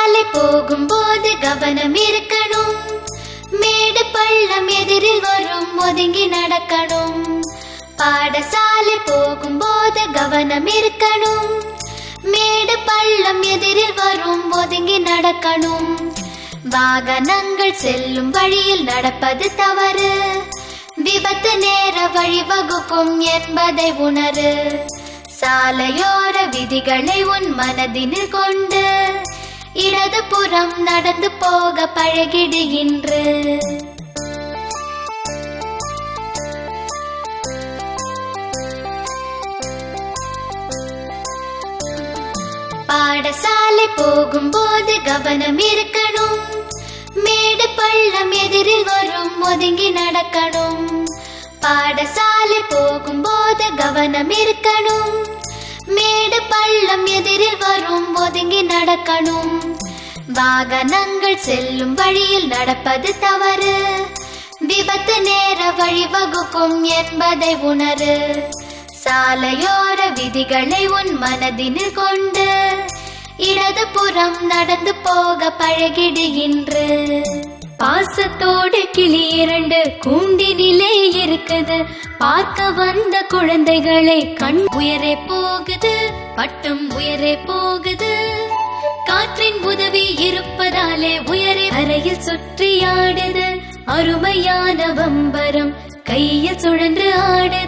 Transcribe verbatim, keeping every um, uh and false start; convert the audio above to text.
பாடசாலை போகும்போது கவனம் இருக்கணும். மேடு பள்ளம் எதிரில் வரும் ஒதுங்கி நடக்கணும். பாடசாலை போகும்போது கவனம் இருக்கணும். மேடு பள்ளம் எதிரில் வரும் ஒதுங்கி நடக்கணும். வாகனங்கள் செல்லும் வழியில் நடப்பது தவறு. விபத்து நேர வழிவகுக்கும் என்பதை உணரு. சாலையோர விதிகளை உன் மனதினில் கொண்டு இடது புறம் நடந்து போக பழகிடுகின்று. பாடசாலை போகும்போது கவனம் இருக்கணும். மேடு பள்ளம் எதிரில் வரும் ஒதுங்கி நடக்கணும். பாடசாலை போகும்போது கவனம் இருக்கணும். மேடு பள்ளம் எதிரில் வரும் ஒதுங்கி நடக்கணும். வாகனங்கள் செல்லும் வழியில் நடப்பது தவறு. விபத்து நேர வழிவகுக்கும் என்பதை உணரு. சாலையோர விதிகளை உன் மனதினில் கொண்டு இடது புறம் நடந்து போக பழகிடுகின்று. பாசத்தோடு கிளி இரண்டு கூண்டினிலே இருக்குது. பார்க்க வந்த குழந்தைகளை கண் உயரே போகுது, பட்டம் உயரே போகுது. காற்றின் உதவி இருப்பதாலே உயரே அறையில் சுற்றி ஆடுது. அருமையான பம்பரம் கையில் சுழன்று ஆடுது.